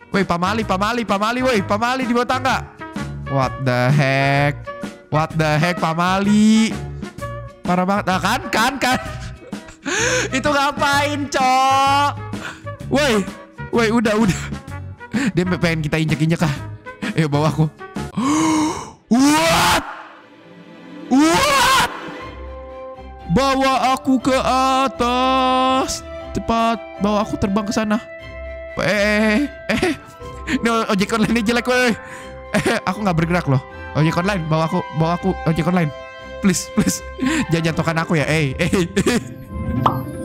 Woi, pamali, woi, pamali di bawah tangga. What the heck? What the heck, pamali? Parah banget. Nah, kan. Itu ngapain, Cok? Woi, udah. Dia pengen kita injek-injek kah? Bawa aku. What? Bawa aku ke atas. Cepat, bawa aku terbang ke sana. Ini ojek online jelek, woi. Aku nggak bergerak loh. Ojek online, bawa aku ojek online. Please. Jangan jatuhkan aku ya.